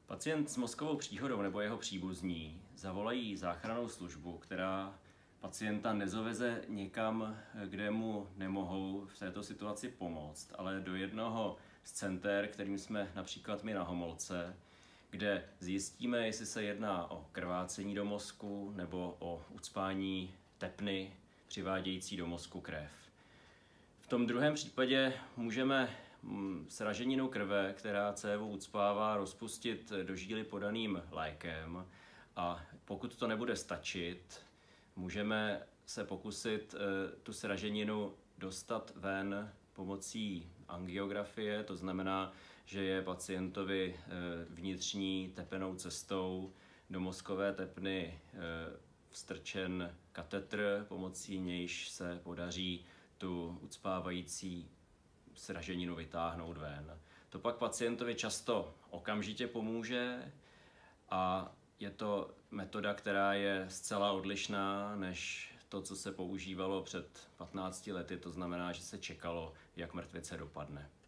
Pacient s mozkovou příhodou nebo jeho příbuzní zavolají záchrannou službu, která pacienta nezaveze někam, kde mu nemohou v této situaci pomoct, ale do jednoho z center, kterým jsme například my na Homolce, kde zjistíme, jestli se jedná o krvácení do mozku nebo o ucpání tepny přivádějící do mozku krev. V tom druhém případě můžeme sraženinu krve, která cévu ucpává, rozpustit do žíly podaným lékem, a pokud to nebude stačit, můžeme se pokusit tu sraženinu dostat ven pomocí angiografie, to znamená, že je pacientovi vnitřní tepenou cestou do mozkové tepny vstrčen katetr, pomocí nějž se podaří tu ucpávající sraženinu vytáhnout ven. To pak pacientovi často okamžitě pomůže a je to metoda, která je zcela odlišná než to, co se používalo před 15 lety, to znamená, že se čekalo, jak mrtvice dopadne.